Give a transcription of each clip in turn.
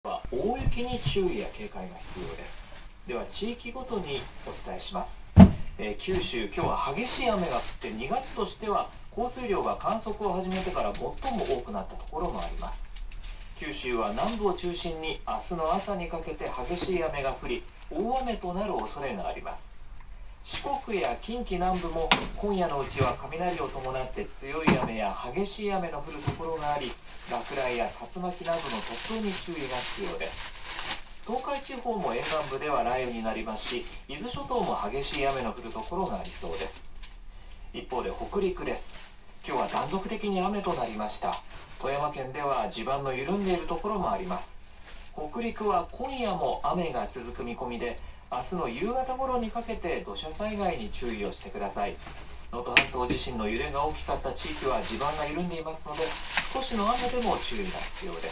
は大雪に注意や警戒が必要です。では地域ごとにお伝えします。九州、今日は激しい雨が降って2月としては降水量が観測を始めてから最も多くなったところもあります。九州は南部を中心に明日の朝にかけて激しい雨が降り、大雨となる恐れがあります。四国や近畿南部も今夜のうちは雷を伴って強い雨や激しい雨の降るところがあり、落雷や竜巻などの突風に注意が必要です。東海地方も沿岸部では雷雨になりますし、伊豆諸島も激しい雨の降るところがありそうです。一方で北陸です。今日は断続的に雨となりました。富山県では地盤の緩んでいるところもあります。北陸は今夜も雨が続く見込みで、明日の夕方頃にかけて土砂災害に注意をしてください。能登半島地震の揺れが大きかった地域は地盤が緩んでいますので、少しの雨でも注意が必要です。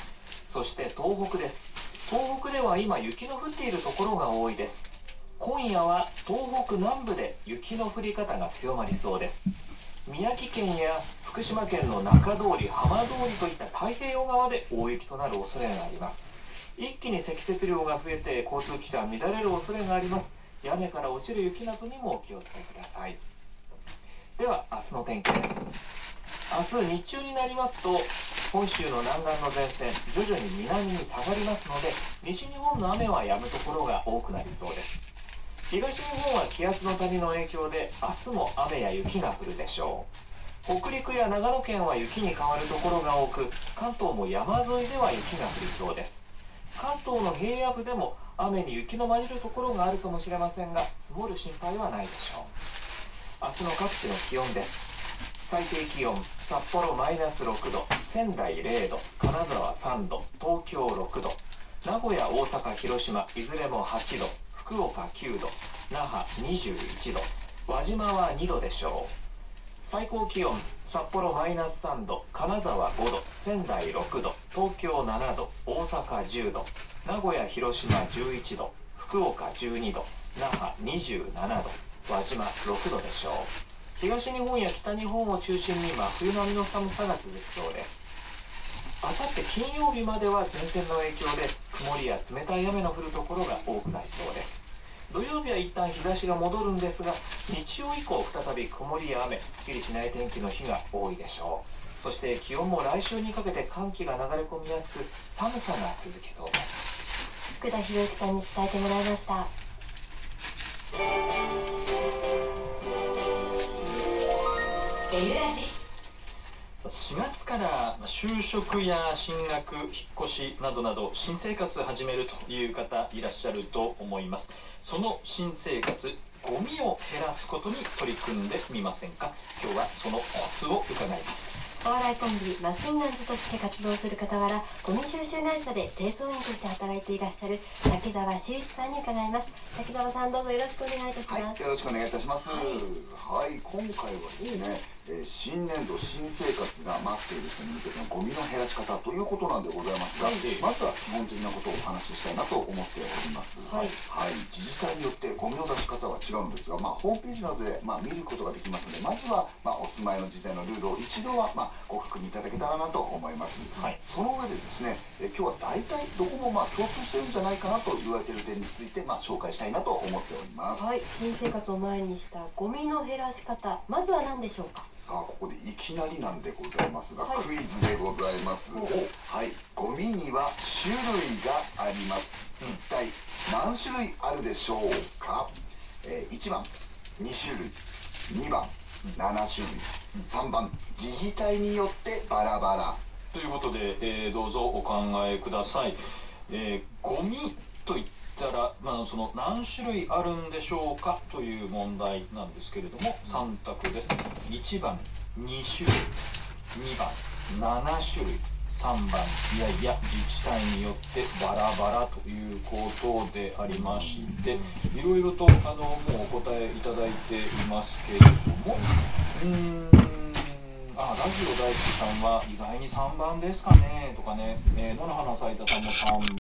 そして東北です。東北では今雪の降っているところが多いです。今夜は東北南部で雪の降り方が強まりそうです。宮城県や福島県の中通り、浜通りといった太平洋側で大雪となる恐れがあります。一気に積雪量が増えて交通機関乱れる恐れがあります。屋根から落ちる雪などにもお気をつけください。では明日の天気です。明日日中になりますと、本州の南岸の前線徐々に南に下がりますので、西日本の雨は止むところが多くなりそうです。東日本は気圧の谷の影響で明日も雨や雪が降るでしょう。北陸や長野県は雪に変わるところが多く、関東も山沿いでは雪が降りそうです。関東の平野部でも雨に雪の混じるところがあるかもしれませんが、積もる心配はないでしょう。明日の各地の気温です。最低気温、札幌マイナス6度、仙台0度、金沢3度、東京6度、名古屋、大阪、広島いずれも8度、福岡9度、那覇21度、輪島は2度でしょう。最高気温、札幌マイナス3度、金沢5度、仙台6度、東京7度、大阪10度、名古屋、広島11度、福岡12度、那覇27度、輪島6度でしょう。東日本や北日本を中心に真冬並みの寒さが続きそうです。あさって金曜日までは前線の影響で曇りや冷たい雨の降るところが多くなりそうです。土曜日は一旦日差しが戻るんですが、日曜以降再び曇りや雨、すっきりしない天気の日が多いでしょう。そして気温も来週にかけて寒気が流れ込みやすく、寒さが続きそうです。 福田博之さんに伝えてもらいました。 4月から就職や進学、引っ越しなどなど新生活を始めるという方いらっしゃると思います。その新生活、ゴミを減らすことに取り組んでみませんか。今日はそのコツを伺います。 お笑いコンビマシンガンズとして活動する傍ら、ゴミ収集会社で清掃員として働いていらっしゃる滝沢修一さんに伺います。滝沢さん、どうぞよろしくお願いいたします。 はい、よろしくお願いいたします。はい、今回はですね、新年度新生活が待っている人に向けてのゴミの減らし方ということなんでございますが、まずは基本的なことをお話ししたいなと思っております。はい、自治体によってゴミの出し方は違うんですが、ホームページなどで見ることができますので、まずはお住まいの事前のルールを一度はご確認いただけたらなと思います。その上でですね、今日は大体どこも共通してるんじゃないかなと言われている点について紹介したいなと思っております。 はい、新生活を前にしたゴミの減らし方、まずは何でしょうか。 さあ、ここでいきなりなんでございますが、クイズでございます。はい、ゴミには種類があります。一体何種類あるでしょうか。1番2種類、2番7種類、3番自治体によってバラバラということで、どうぞお考えください。ゴミといったら、その何種類あるんでしょうかという問題なんですけれども、3択です。1番2種類、2番7種類、3番いや自治体によってバラバラということでありまして、いろいろともうお答えいただいていますけれども、ラジオ大好きさんは意外に3番ですかねとかね、野々花咲田さんも3